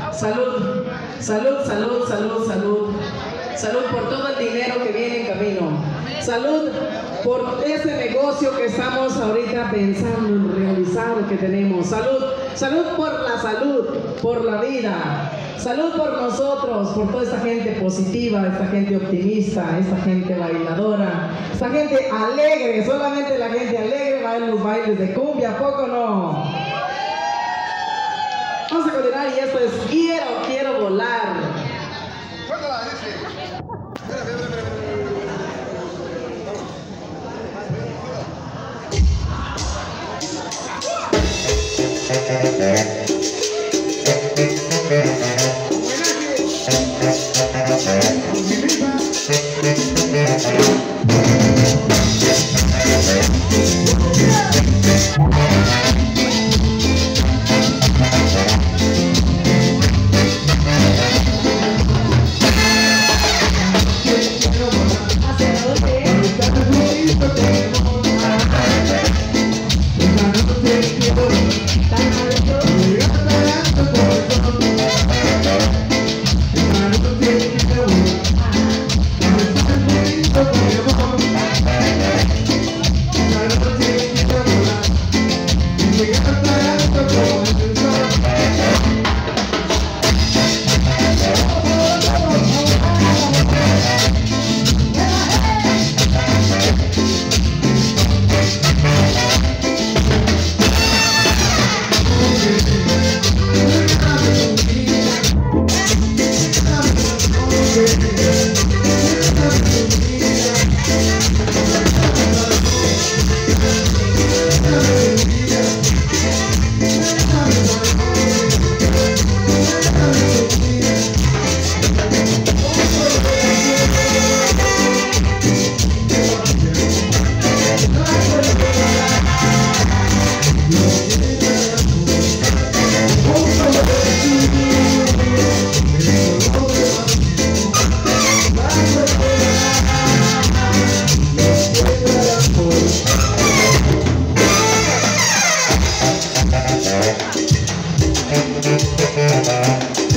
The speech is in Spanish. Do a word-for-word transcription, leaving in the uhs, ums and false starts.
Salud, salud, salud, salud, salud. Salud por todo el dinero que viene en camino. Salud por ese negocio que estamos ahorita pensando en realizar, que tenemos. Salud, salud por la salud, por la vida. Salud por nosotros, por toda esta gente positiva, esta gente optimista, esta gente bailadora, esta gente alegre. Solamente la gente alegre baila los bailes de cumbia, ¿a poco no? Vamos a continuar y esto es Quiero, quiero volar. Cuéntala, dice. Espera, espera, espera, Thank you.